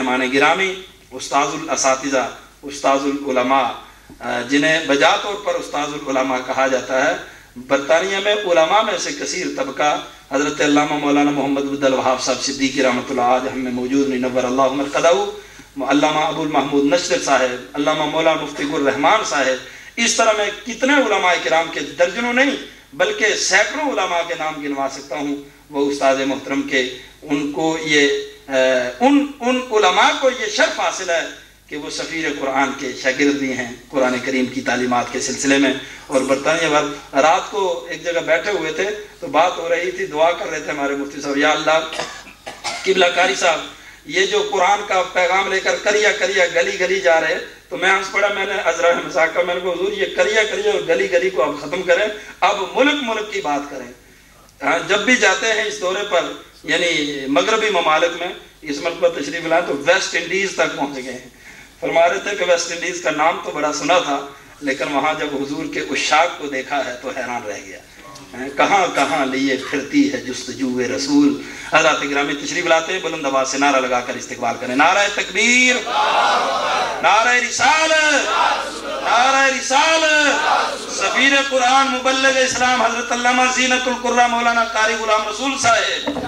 مہمان گرامی، استاذ الاساتذہ، استاذ العلماء، جنہیں بجا طور پر استاذ العلماء کہا جاتا ہے، برطانیہ میں علماء میں سے کثیر طبقہ حضرت علامہ مولانا محمد عبد الوہاب صاحب صدیقی رحمۃ اللہ آج ہم میں موجود نہیں، نور اللہ مرقدہ، علامہ ابو المحمود نشر صاحب، علامہ مولانا مفتی الرحمان صاحب، اس طرح میں کتنے علماء کرام کے درجنوں نہیں بلکہ سینکڑوں علماء کے نام گنوا سکتا ہوں، وہ استاد محترم کے ان کو یہ ان علماء کو یہ شرف حاصل ہے کہ وہ سفیر قرآن کے شاگرد بھی ہیں قرآن کریم کی تعلیمات کے سلسلے میں۔ اور برطانیہ بھر رات کو ایک جگہ بیٹھے ہوئے تھے تو بات ہو رہی تھی، دعا کر رہے تھے ہمارے مفتی صاحب، یا اللہ قبلہ کاری صاحب یہ جو قرآن کا پیغام لے کر کریا کریا گلی گلی جا رہے، تو میں ہنس پڑا، میں نے عذرا مذاق کا، میں نے کہا حضور یہ کریا کریا اور گلی گلی کو اب ختم کریں، اب ملک کی بات کریں۔ جب بھی جاتے ہیں اس دورے پر یعنی مغربی ممالک میں، اس مرتبہ تشریف لائے تو ویسٹ انڈیز تک پہنچ گئے ہیں۔ فرما رہے تھے کہ ویسٹ انڈیز کا نام تو بڑا سنا تھا لیکن وہاں جب حضور کے عشاق کو دیکھا ہے تو حیران رہ گیا، کہاں کہاں لیے پھرتی ہے جستجو رسول۔ حضرات گرامی تشریف لاتے ہیں، بلند آواز سے نعرہ لگا کر استقبال کریں، نعرہ تکبیر، نعرہ رسالت، نعرہ رسالت، سفیر قرآن مبلغ اسلام حضرت علامہ زینت القرہ مولانا قاری غلام رسول صاحب۔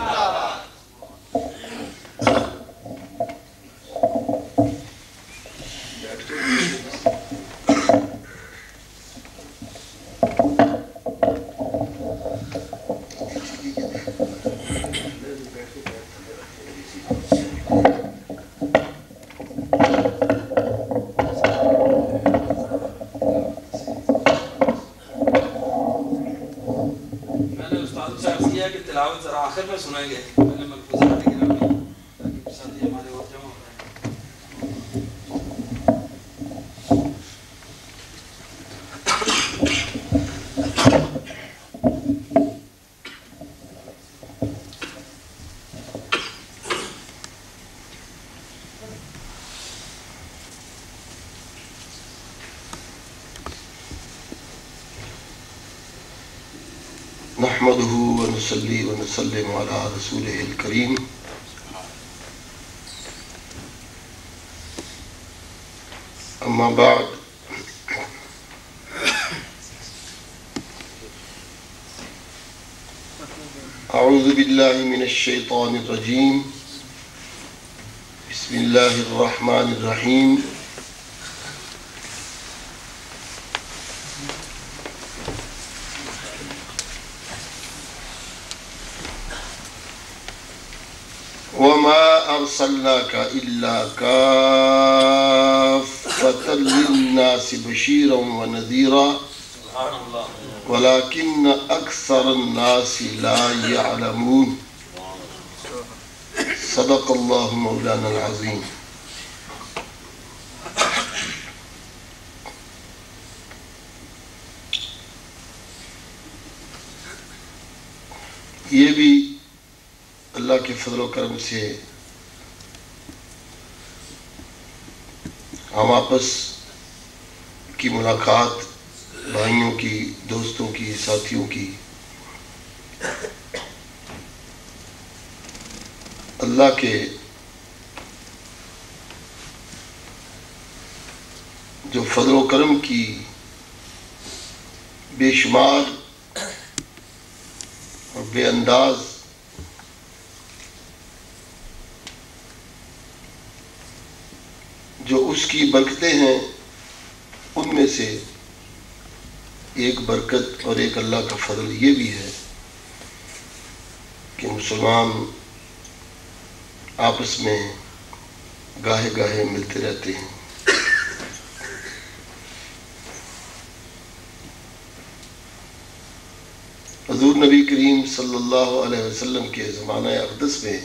تلاوت ذرا آخر میں سنائیں گے، پہلے ملفوظات گرامی تاکہ ساتھی ہمارے اور جمع ہو نحمده ونصلي ونسلم على رسوله الكريم أما بعد أعوذ بالله من الشيطان الرجيم بسم الله الرحمن الرحيم وما أرسلناك إلا كافة للناس بشيرا ونذيرا ولكن أكثر الناس لا يعلمون صدق الله مولانا العظيم۔ یہ بھی اللہ کے فضل و کرم سے ہم آپس کی ملاقات، بھائیوں کی، دوستوں کی، ساتھیوں کی، اللہ کے جو فضل و کرم کی بے شمار اور بے انداز جو اس کی برکتیں ہیں، ان میں سے ایک برکت اور ایک اللہ کا فضل یہ بھی ہے کہ مسلمان آپس میں گاہے گاہے ملتے رہتے ہیں۔ حضور نبی کریم صلی اللہ علیہ وسلم کے زمانہ اقدس میں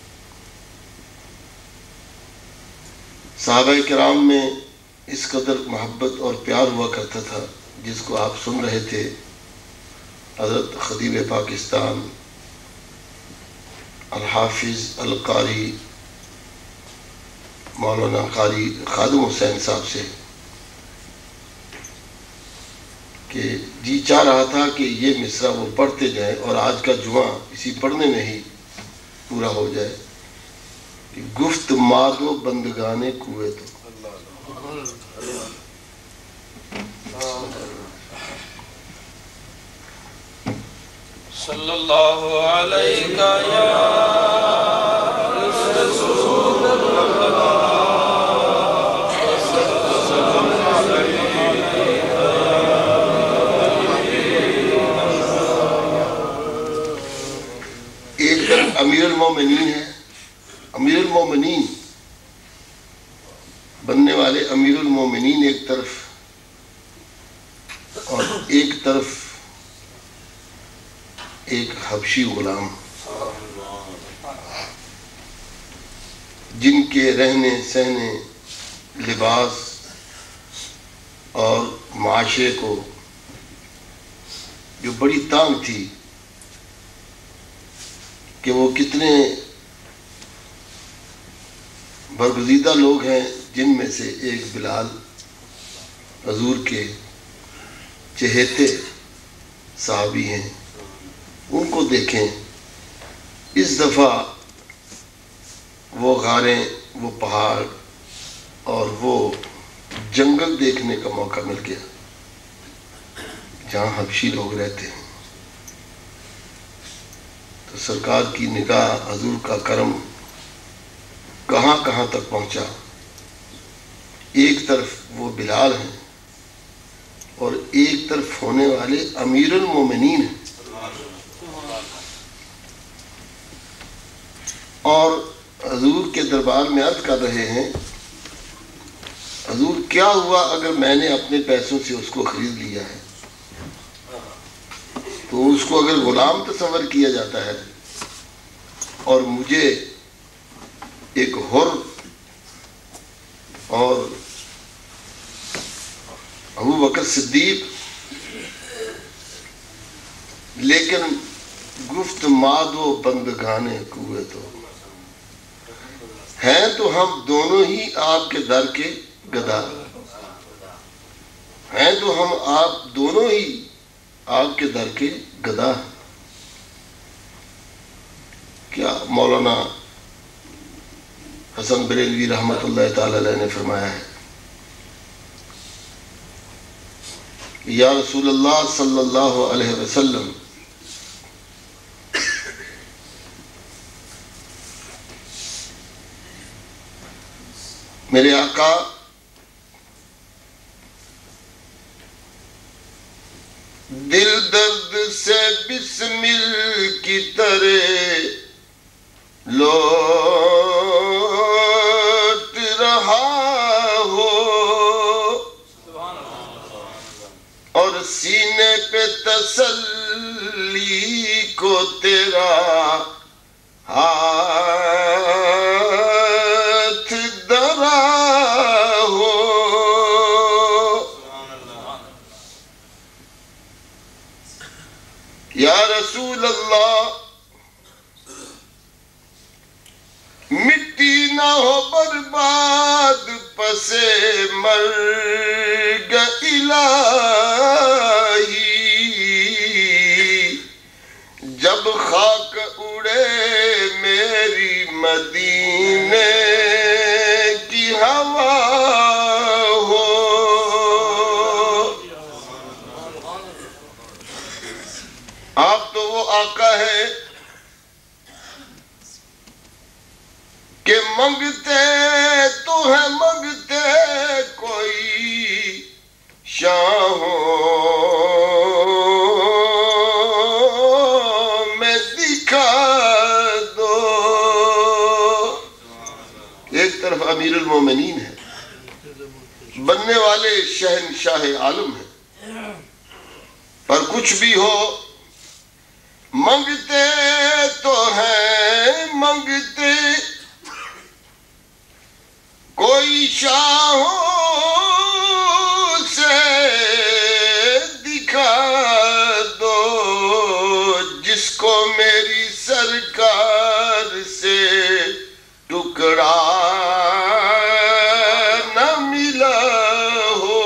صحابہ کرام میں اس قدر محبت اور پیار ہوا کرتا تھا، جس کو آپ سن رہے تھے، حضرت خطیب پاکستان الحافظ القاری مولانا قاری خادم حسین صاحب سے، کہ جی چاہ رہا تھا کہ یہ مصرع وہ پڑھتے جائیں اور آج کا جمعہ اسی پڑھنے میں ہی پورا ہو جائے۔ کہ گفت مادو بندگانے کوئے تو صلی اللہ علیہ یا رسول اللہ ایک طرف امیر المومنین ہے، امیر المومنین بننے والے امیر المومنین ایک طرف، اور ایک طرف ایک حبشی غلام جن کے رہنے سہنے، لباس اور معاشرے کو جو بڑی تانگ تھی کہ وہ کتنے برگزیدہ لوگ ہیں، جن میں سے ایک بلال حضور کے چہیتے صحابی ہیں، ان کو دیکھیں۔ اس دفعہ وہ غاریں، وہ پہاڑ اور وہ جنگل دیکھنے کا موقع مل گیا جہاں حبشی لوگ رہتے ہیں۔ تو سرکار کی نگاہ، حضور کا کرم کہاں کہاں تک پہنچا۔ ایک طرف وہ بلال ہیں اور ایک طرف ہونے والے امیر المومنین ہیں، اور حضور کے دربار میں عرض کر رہے ہیں، حضور کیا ہوا اگر میں نے اپنے پیسوں سے اس کو خرید لیا ہے؟ تو اس کو اگر غلام تصور کیا جاتا ہے اور مجھے ایک حر اور ابو بکر صدیق، لیکن گفت مادو بندگانے کوئے تو ہیں، تو ہم دونوں ہی آپ کے در کے گدا ہیں، تو ہم آپ دونوں ہی آپ کے در کے گدا ہیں۔ کیا مولانا حسن بریلوی رحمت اللہ تعالی علیہ نے فرمایا ہے، یا رسول اللہ صلی اللہ علیہ وسلم، میرے آقا دل درد سے بسمل کی طرح لوٹ رہا ہو، اور سینے پہ تسلی کو تیرا ہاتھ درا ہو۔ یا رسول اللہ، مٹی نہ ہو برباد پسے مرگ الہی، جب خاک اڑے میری مدینے کی ہوا ہو۔ آپ تو وہ آقا ہے کہ منگتے تو ہیں، منگتے کوئی شاہوں میں دکھا دو۔ ایک طرف امیر المومنین ہے، بننے والے شہنشاہ عالم ہیں، پر کچھ بھی ہو منگتے تو ہیں، منگتے کوئی شاہوں سے دکھا دو، جس کو میری سرکار سے ٹکڑا نہ ملا ہو،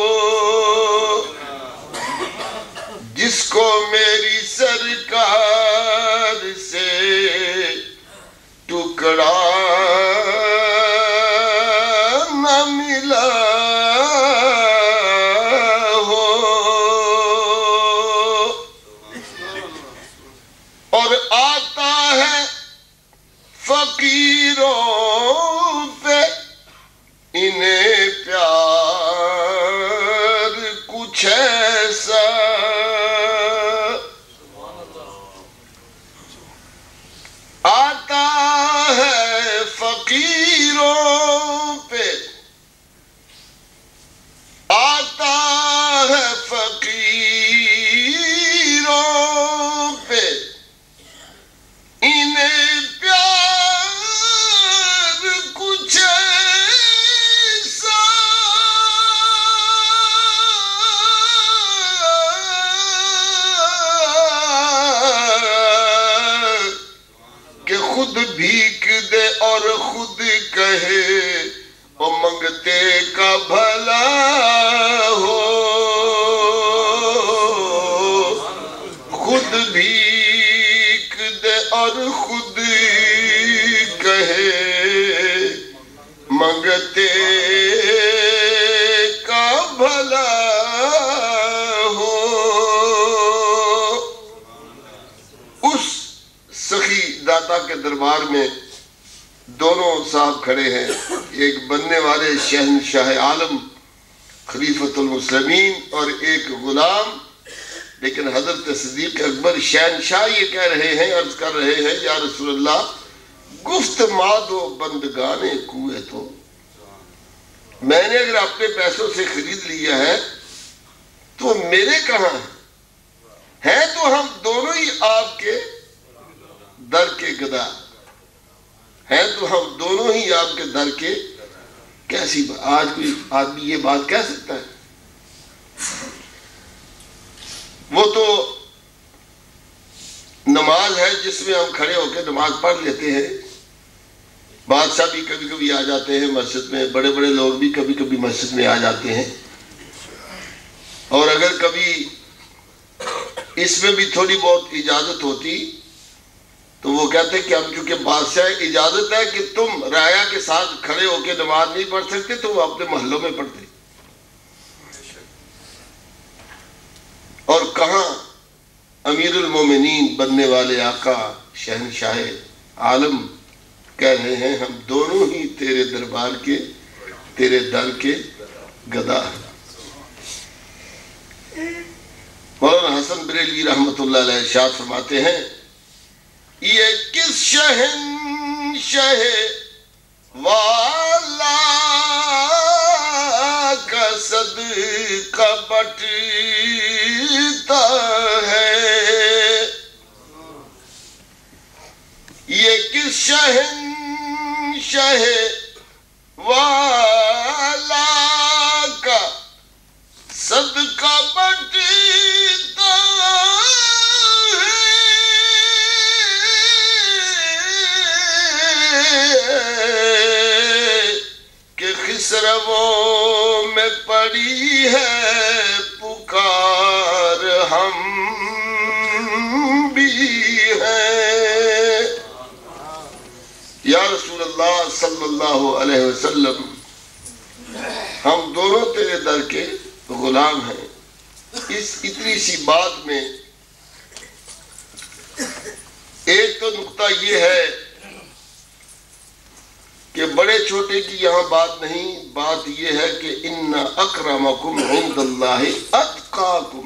جس کو میری سرکار سے ٹکڑا خود بھیک دے اور خود کہے وہ منگتے کا بھلا ہو، خود بھیک دے اور خود کہے منگتے کا بھلا ہو۔ اس سخی داتا کے دربار میں دونوں صاحب کھڑے ہیں، ایک بننے والے شہنشاہ عالم خلیفۃ المسلمین اور ایک غلام، لیکن حضرت صدیق اکبر شہنشاہ یہ کہہ رہے ہیں، عرض کر رہے ہیں یا رسول اللہ گفت مادو بندگانے کوئے تو، میں نے اگر اپنے پیسوں سے خرید لیا ہے تو میرے کہاں ہے تو ہم دونوں ہی آپ کے در کے گدا ہیں، تو ہم دونوں ہی آپ کے در کے، کیسی آج کوئی آدمی یہ بات کہہ سکتا ہے؟ وہ تو نماز ہے جس میں ہم کھڑے ہو کے نماز پڑھ لیتے ہیں، بادشاہ بھی کبھی کبھی آ جاتے ہیں مسجد میں، بڑے بڑے لوگ بھی کبھی کبھی مسجد میں آ جاتے ہیں، اور اگر کبھی اس میں بھی تھوڑی بہت اجازت ہوتی تو وہ کہتے کہ ہم چونکہ بادشاہ اجازت ہے کہ تم رعایا کے ساتھ کھڑے ہو کے نماز نہیں پڑھ سکتے تو وہ اپنے محلوں میں پڑھتے۔ اور کہاں امیر المومنین بننے والے آقا شہنشاہ عالم کہہ رہے ہیں ہم دونوں ہی تیرے دربار کے، تیرے در کے گدا ہیں۔ مولانا حسن بریلوی رحمۃ اللہ علیہ ارشاد فرماتے ہیں یہ کس شہنشاہ والا کا صدقہ بٹتا ہے، یہ کس شہنشاہ والا کا صدقہ بٹتا ہے کہ خسرووں میں پڑی ہے پکار ہم بھی ہیں۔ یا رسول اللہ صلی اللہ علیہ وسلم ہم دونوں تیرے در کے غلام ہیں۔ اس اتنی سی بات میں ایک تو نقطہ یہ ہے کہ بڑے چھوٹے کی یہاں بات نہیں، بات یہ ہے کہ ان اکرمکم عند اللہ اتقاکم۔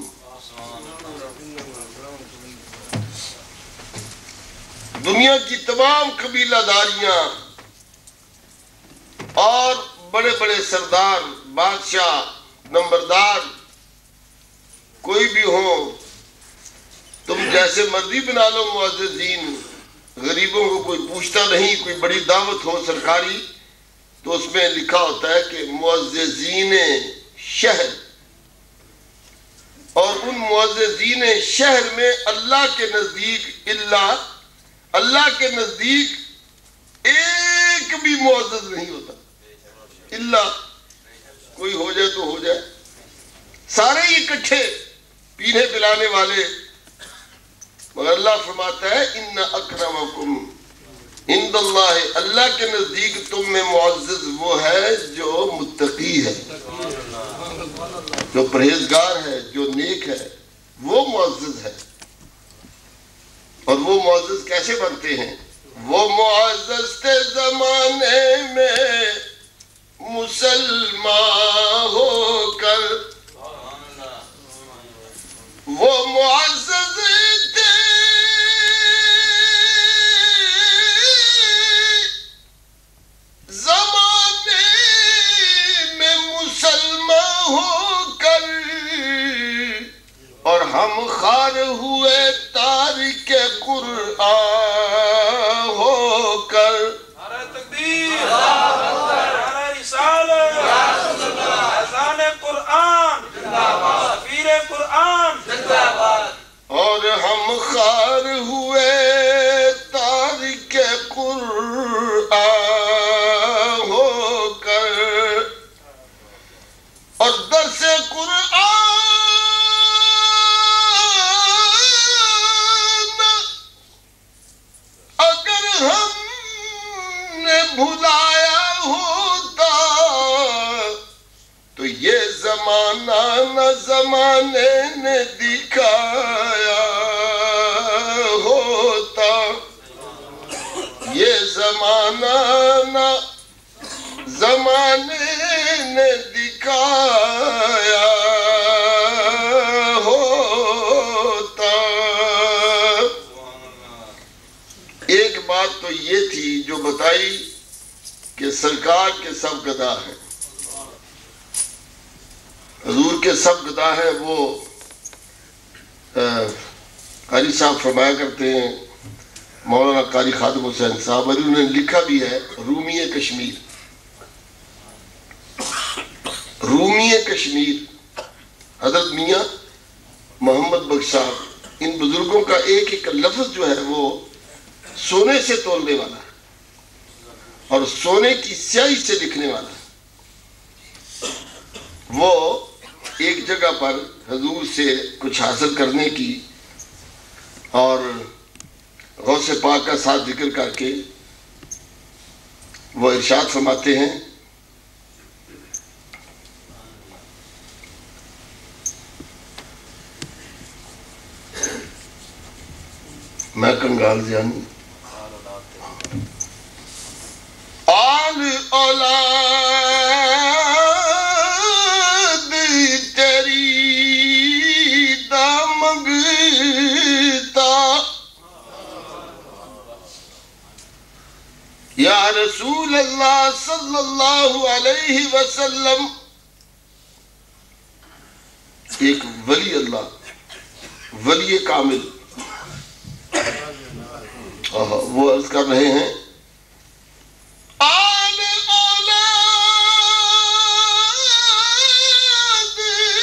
دنیا کی تمام قبیلہ داریاں اور بڑے بڑے سردار، بادشاہ، نمبردار کوئی بھی ہو، تم جیسے مرضی بنا لو معززین، غریبوں کو کوئی پوچھتا نہیں۔ کوئی بڑی دعوت ہو سرکاری تو اس میں لکھا ہوتا ہے کہ معززین شہر، اور ان معززین شہر میں اللہ کے نزدیک ایک بھی معزز نہیں ہوتا، اللہ کوئی ہو جائے تو ہو جائے، سارے ہی اکٹھے پینے پلانے والے، مگر اللہ فرماتا ہے ان اکرمکم عند اللہ، اللہ کے نزدیک تم میں معزز وہ ہے جو متقی ہے، جو پرہیزگار ہے، جو نیک ہے، وہ معزز ہے۔ اور وہ معزز کیسے بنتے ہیں؟ وہ معزز تھے زمانے میں مسلمان ہو کر، وہ معزز تھے زمانے میں مسلمان ہو کر، اور ہم خوار ہوئے تارک قرآن ہو کر۔ نعرہ تکبیر، نعرہ رسالت، اذان قرآن، سفیر قرآن، اور ہم خوار ہوئے تارک زمانہ نہ زمانے نے دکھایا ہوتا، یہ زمانہ نہ زمانے نے دکھایا ہوتا۔ ایک بات تو یہ تھی جو بتائی کہ سرکار کے سب گدا ہیں، حضور کے سب گدا ہیں۔ وہ قاری صاحب فرمایا کرتے ہیں، مولانا قاری خادم حسین صاحب، اور انہوں نے لکھا بھی ہے رومی کشمیر۔ رومی کشمیر حضرت میاں محمد بخش صاحب، ان بزرگوں کا ایک ایک لفظ جو ہے وہ سونے سے تولنے والا ہے اور سونے کی سیاہی سے لکھنے والا ہے۔ وہ ایک جگہ پر حضور سے کچھ حاصل کرنے کی اور غوث پاک کا ساتھ ذکر کر کے وہ ارشاد فرماتے ہیں، میں کنگال جانی آل اولاد تیری دامنگتا، یا رسول اللہ صلی اللہ علیہ وسلم۔ ایک ولی اللہ، ولی کامل، وہ عرض کر رہے ہیں، آل اولاد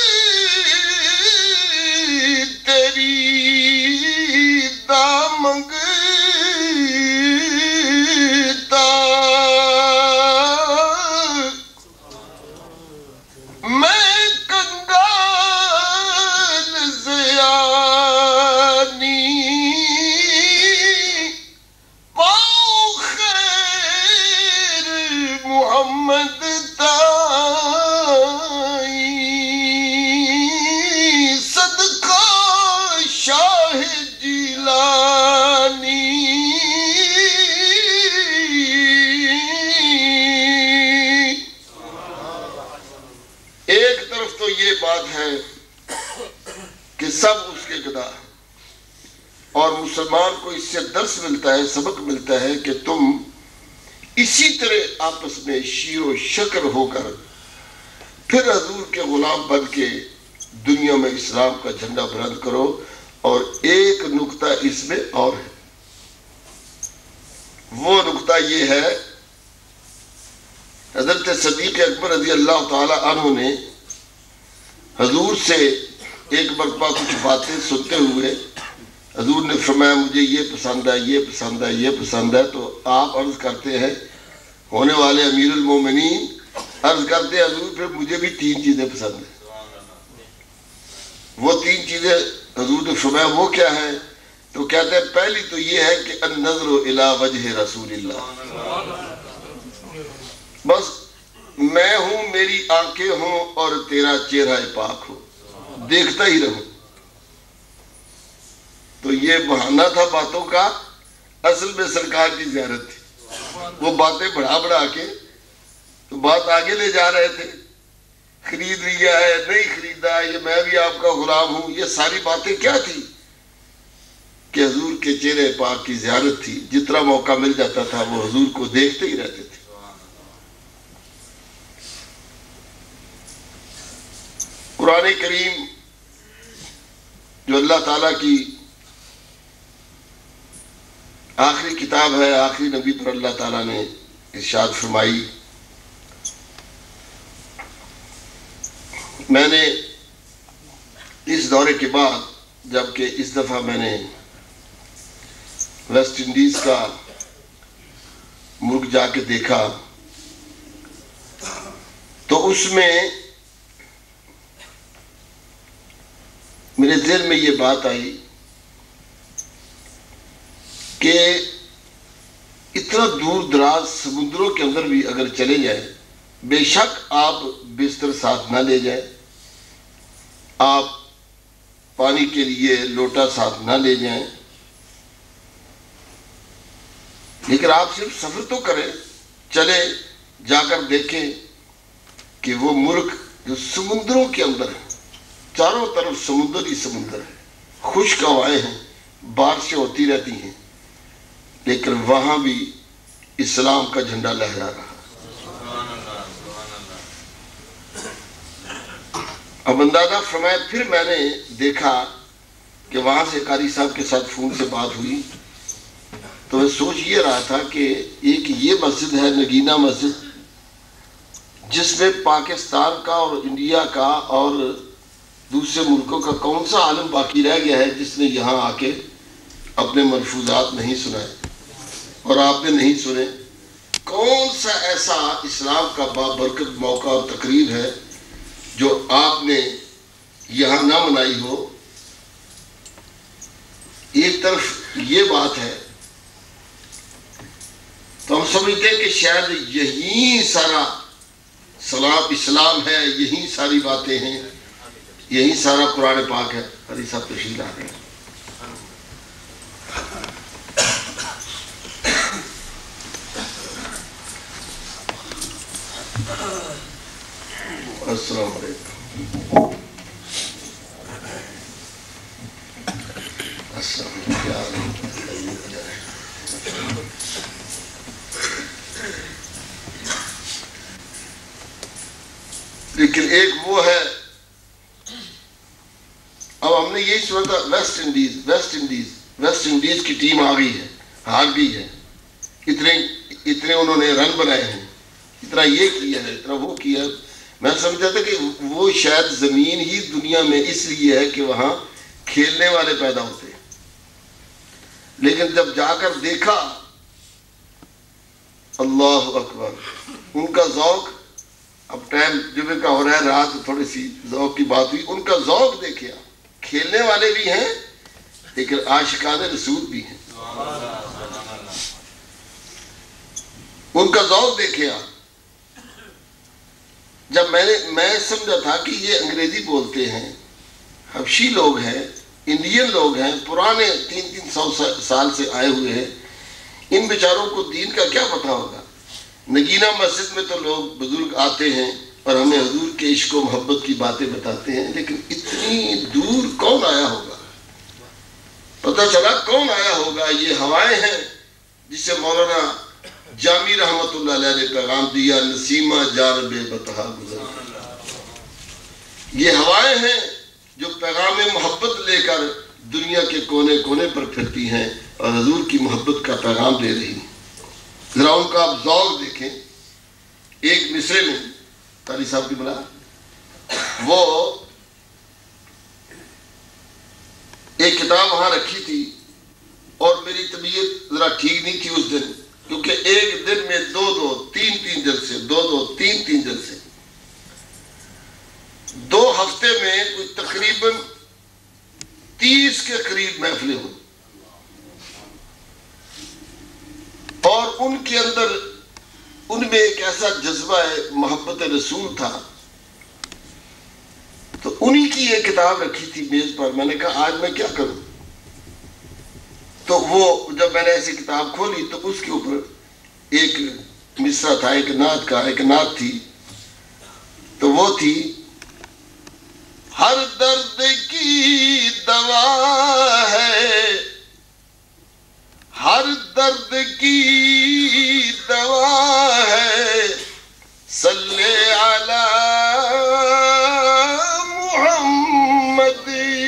تیری دامنگتا، میں کنگال زیانی محمد تائی، صدقہ شاہ جیلانی، ایک طرف تو یہ بات ہے کہ سب اس کے گدا ہیں، اور مسلمان کو اس سے درس ملتا ہے، سبق ملتا ہے کہ تم اسی طرح آپس میں شیر و شکر ہو کر پھر حضور کے غلام بن کے دنیا میں اسلام کا جھنڈا بلند کرو۔ اور ایک نقطہ اس میں اور ہے، وہ نقطہ یہ ہے، حضرت صدیق اکبر رضی اللہ تعالی عنہ نے حضور سے ایک مرتبہ کچھ باتیں سنتے ہوئے حضور نے فرمایا مجھے یہ پسند ہے، یہ پسند ہے، یہ پسند ہے، تو آپ عرض کرتے ہیں ہونے والے امیر المومنین، عرض کرتے ہیں حضور پھر مجھے بھی 3 چیزیں پسند ہیں۔ وہ 3 چیزیں حضور نے فرمایا وہ کیا ہیں؟ تو کہتے ہیں پہلی تو یہ ہے کہ النظر الی وجہ رسول اللہ، بس میں ہوں، میری آنکھیں ہوں اور تیرا چہرہ پاک ہو، دیکھتا ہی رہوں۔ تو یہ بہانہ تھا باتوں کا، اصل میں سرکار کی زیارت تھی۔ وہ باتیں بڑھا کے تو بات آگے لے جا رہے تھے، خرید لیا ہے، نہیں خریدا، یہ میں بھی آپ کا غلام ہوں، یہ ساری باتیں کیا تھی کہ حضور کے چہرے پاک کی زیارت تھی۔ جتنا موقع مل جاتا تھا وہ حضور کو دیکھتے ہی رہتے تھے۔ قرآن کریم جو اللہ تعالیٰ کی آخری کتاب ہے، آخری نبی پر اللہ تعالیٰ نے ارشاد فرمائی۔ میں نے اس دورے کے بعد، جبکہ اس دفعہ میں نے ویسٹ انڈیز کا ملک جا کے دیکھا، تو اس میں میرے ذہن میں یہ بات آئی کہ اتنا دور دراز سمندروں کے اندر بھی اگر چلے جائیں، بے شک آپ بستر ساتھ نہ لے جائیں، آپ پانی کے لیے لوٹا ساتھ نہ لے جائیں، لیکن آپ صرف سفر تو کریں، چلے جا کر دیکھیں کہ وہ ملک جو سمندروں کے اندر ہے، چاروں طرف سمندر ہی سمندر ہے، خشک ہوائیں ہیں، بارشیں ہوتی رہتی ہیں، لیکن وہاں بھی اسلام کا جھنڈا لہرا رہا۔ اب اندازہ فرمایا، پھر میں نے دیکھا کہ وہاں سے قاری صاحب کے ساتھ فون سے بات ہوئی، تو میں سوچ یہ رہا تھا کہ ایک یہ مسجد ہے نگینہ مسجد، جس میں پاکستان کا اور انڈیا کا اور دوسرے ملکوں کا کون سا عالم باقی رہ گیا ہے جس نے یہاں آ کے اپنے ملفوظات نہیں سنائے اور آپ نے نہیں سنے؟ کون سا ایسا اسلام کا بابرکت موقع اور تقریب ہے جو آپ نے یہاں نہ منائی ہو؟ ایک طرف یہ بات ہے تو ہم سمجھتے ہیں کہ شاید یہی سارا اسلام ہے، یہی ساری باتیں ہیں، یہی سارا قرآن پاک ہے۔ قاری صاحب تشریف لا رہے ہیں۔ السلام علیکم۔ لیکن ایک وہ ہے، اب ہم نے یہی سنا تھا ویسٹ انڈیز کی ٹیم آ گئی ہے، ہار گئی ہے، اتنے انہوں نے رن بنائے ہیں، اتنا یہ کیا ہے، اتنا وہ کیا ہے۔ میں سمجھتا تھا کہ وہ شاید زمین ہی دنیا میں اس لیے ہے کہ وہاں کھیلنے والے پیدا ہوتے ہیں، لیکن جب جا کر دیکھا، اللہ اکبر، ان کا ذوق، اب ٹائم جمعہ کا ہو رہا ہے، رات تھوڑی سی ذوق کی بات ہوئی، ان کا ذوق دیکھیا، کھیلنے والے بھی ہیں لیکن عاشقان رسول بھی ہیں، ان کا ذوق دیکھیا۔ جب میں سمجھا تھا کہ یہ انگریزی بولتے ہیں، حبشی لوگ ہیں، انڈین لوگ ہیں، پرانے 300 سال سے آئے ہوئے ہیں، ان بیچاروں کو دین کا کیا پتہ ہوگا؟ نگینہ مسجد میں تو لوگ بزرگ آتے ہیں اور ہمیں حضور کے عشق و محبت کی باتیں بتاتے ہیں، لیکن اتنی دور کون آیا ہوگا؟ پتہ چلا کون آیا ہوگا؟ یہ ہوائیں ہیں جسے مولانا جامی رحمت اللہ علیہ نے پیغام دیا، نسیمہ جانب بطحا گزر۔ یہ ہوائیں ہیں جو پیغام محبت لے کر دنیا کے کونے کونے پر پھرتی ہیں اور حضور کی محبت کا پیغام دے رہی ہیں۔ ذرا ان کا آپ ذوق دیکھیں۔ ایک مصرے میں قاری صاحب کی بلا، وہ ایک کتاب وہاں رکھی تھی اور میری طبیعت ذرا ٹھیک نہیں تھی اس دن، کیونکہ ایک دن میں تین جلسے 2 ہفتے میں تقریباً 30 کے قریب محفلیں ہوں، اور ان کے اندر ان میں ایک ایسا جذبہ محبت رسول تھا، تو انہی کی ایک کتاب رکھی تھی میز پر۔ میں نے کہا آج میں کیا کروں؟ تو وہ جب میں نے ایسی کتاب کھولی تو اس کے اوپر ایک مصرع تھا، ایک نعت تھی، تو وہ تھی، ہر درد کی دوا ہے، ہر درد کی دوا ہے، صلی علی محمد۔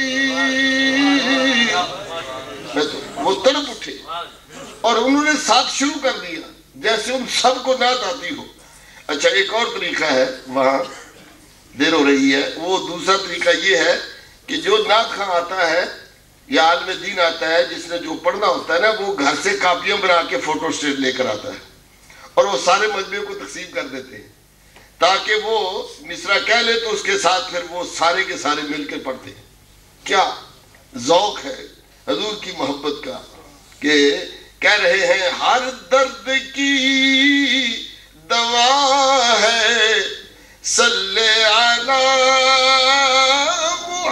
وہ تڑپ اٹھے اور انہوں نے ساتھ شروع کر دیا جیسے ان سب کو نعت آتی ہو۔ اچھا، ایک اور طریقہ ہے، وہاں دیر ہو رہی ہے، وہ دوسرا طریقہ یہ ہے کہ جو نعت خواں آتا ہے یا عالم دین آتا ہے، جس نے جو پڑھنا ہوتا ہے نا، وہ گھر سے کاپیاں بنا کے فوٹو اسٹیٹ لے کر آتا ہے اور وہ سارے مجموعے کو تقسیم کر دیتے ہیں تاکہ وہ مصرع کہہ لے تو اس کے ساتھ پھر وہ سارے کے سارے مل کے پڑھتے ہیں۔ کیا ذوق ہے حضور کی محبت کا کہ کہہ رہے ہیں ہر درد کی دوا ہے، صلی علی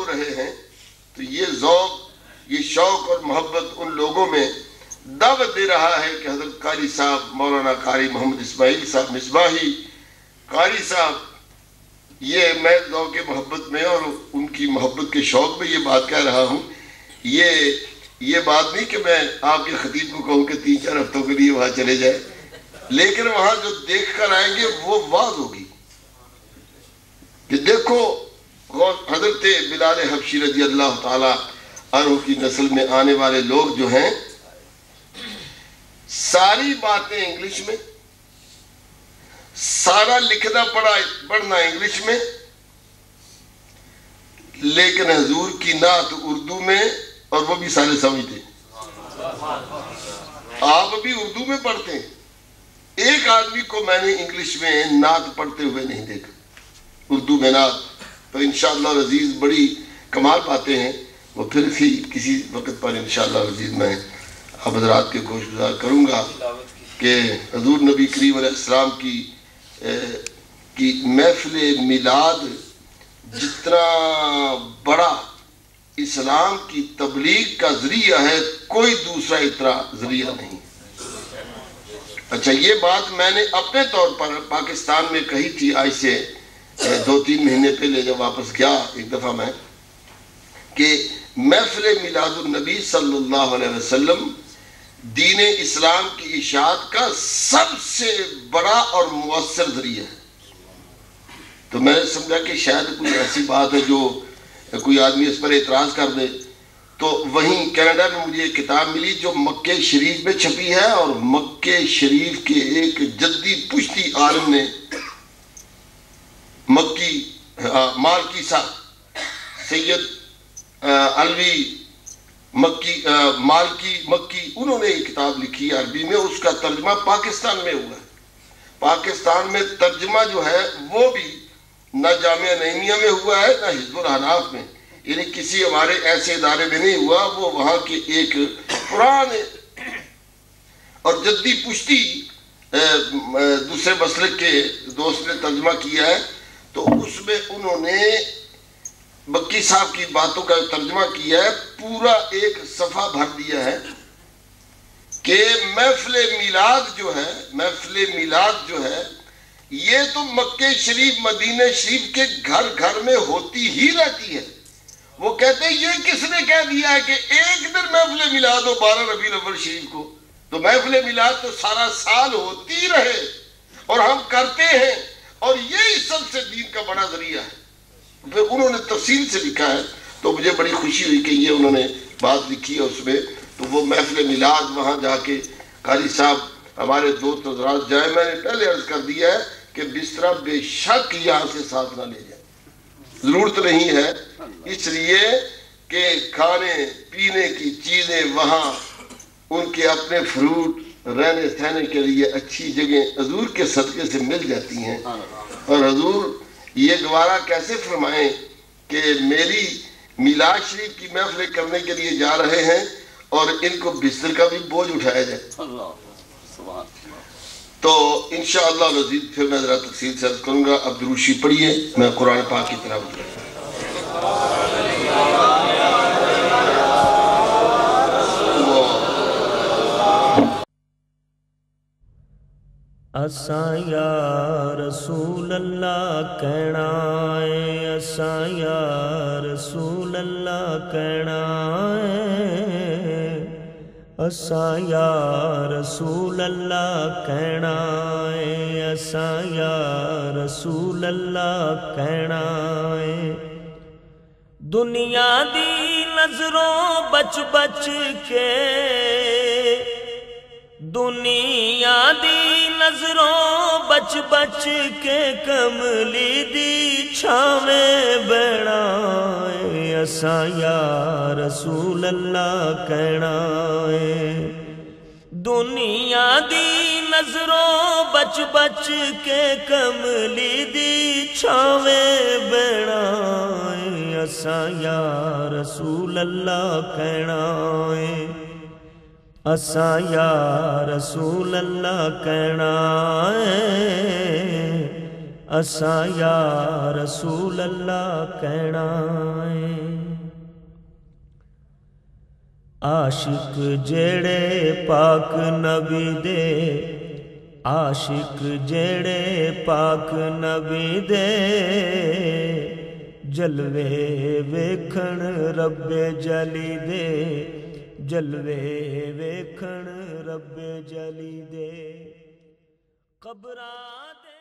رہے ہیں تو یہ ذوق، یہ شوق اور محبت ان لوگوں میں دعوت دے رہا ہے کہ حضرت قاری صاحب مولانا قاری محمد اسماعیل صاحب مصباحی قاری صاحب، یہ میں ذوق محبت میں اور ان کی محبت کے شوق میں یہ بات کہہ رہا ہوں. یہ بات نہیں کہ میں آپ کے خطیب کو کہوں کہ 3-4 ہفتوں کے لیے وہاں چلے جائیں، لیکن وہاں جو دیکھ کر آئیں گے وہ واز ہوگی کہ دیکھو حضرت بلال حبشی رضی اللہ تعالی عنہ کی نسل میں آنے والے لوگ جو ہیں ساری باتیں انگلش میں، سارا لکھنا پڑھنا انگلش میں، لیکن حضور کی نعت اردو میں، اور وہ بھی سارے سمجھتے. آپ بھی اردو میں پڑھتے ہیں، ایک آدمی کو میں نے انگلش میں نعت پڑھتے ہوئے نہیں دیکھا، اردو میں نعت. تو انشاءاللہ العزیز بڑی کمال باتیں ہیں، وہ پھر بھی کسی وقت پر انشاءاللہ العزیز میں آپ حضرات کے گوش گزار کروں گا کہ حضور نبی کریم علیہ السلام کی محفل میلاد جتنا بڑا اسلام کی تبلیغ کا ذریعہ ہے کوئی دوسرا اتنا ذریعہ نہیں. اچھا، یہ بات میں نے اپنے طور پر پاکستان میں کہی تھی آج سے 2-3 مہینے پہلے جب واپس گیا ایک دفعہ میں، کہ محفل میلاد النبی صلی اللہ علیہ وسلم دین اسلام کی اشاعت کا سب سے بڑا اور مؤثر ذریعہ ہے. تو میں نے سمجھا کہ شاید کوئی ایسی بات ہے جو کوئی آدمی اس پر اعتراض کر دے. تو وہیں کینیڈا میں مجھے ایک کتاب ملی جو مکہ شریف میں چھپی ہے، اور مکہ شریف کے ایک جدی پشتی عالم نے مالکی صاحب سید علوی مکی انہوں نے ایک کتاب لکھی عربی میں، اس کا ترجمہ پاکستان میں ہوا ہے. پاکستان میں ترجمہ جو ہے وہ بھی نہ جامعہ نعیمیہ میں ہوا ہے نہ حزب الاحناف میں، یعنی کسی ہمارے ایسے ادارے میں نہیں ہوا. وہ وہاں کے ایک پرانے اور جدی پشتی دوسرے مسلک کے دوست نے ترجمہ کیا ہے. تو اس میں انہوں نے مکی صاحب کی باتوں کا ترجمہ کیا ہے، پورا ایک صفحہ بھر دیا ہے کہ محفل میلاد جو ہے یہ تو مکہ شریف مدینہ شریف کے گھر گھر میں ہوتی ہی رہتی ہے. وہ کہتے ہیں یہ کس نے کہہ دیا ہے کہ ایک دن محفل میلاد ہو 12 ربیع الاول شریف کو؟ تو محفل میلاد تو سارا سال ہوتی رہے اور ہم کرتے ہیں، اور یہی سب سے دین کا بڑا ذریعہ ہے. پھر انہوں نے تفصیل سے لکھا ہے، تو مجھے بڑی خوشی ہوئی کہ یہ انہوں نے بات لکھی ہے اس میں. تو وہ محفل میلاد وہاں جا کے قاری صاحب ہمارے دوست حضرات جائیں. میں نے پہلے عرض کر دیا ہے کہ بستر بے شک یہاں سے ساتھ نہ لے جائیں، ضرورت نہیں ہے، اس لیے کہ کھانے پینے کی چیزیں وہاں ان کے اپنے فروٹ رہنے سہنے کے لیے اچھی جگہ حضور کے صدقے سے مل جاتی ہیں. اور حضور یہ گوارا کیسے فرمائیں کہ میری میلاد شریف کی محفل کرنے کے لیے جا رہے ہیں اور ان کو بستر کا بھی بوجھ اٹھایا جائے. تو انشاءاللہ العزیز پھر میں ذرا تفصیل سے عرض کروں گا. اب دروشی پڑھیے، میں قرآن پاک کی تلاوت کروں. اساں یا رسول اللہ کہنا ہے، اساں یا رسول اللہ کہنا ہے، اساں یا رسول اللہ کہنا ہے، اساں یا رسول اللہ کہنا ہے. دنیا دی نظروں بچ بچ کے، دنیا دی نظروں بچ بچ کے کملی دی چھاویں بہنا ہے. اساں یا رسول اللہ کہنا ہے. دنیا دی نظروں بچ بچ کے کملی دی چھاویں بہنا ہے. اساں یا رسول اللہ کہنا ہے. اساں یا رسول اللہ کہنا ہے، اساں یا رسول اللہ کہنا ہے. عاشق جڑے پاک نبی دے، عاشق جڑے پاک نبی دے، جلوے ویکھن رب جلی دے، جلوے ویکھن رب جلی دے، قبراں دے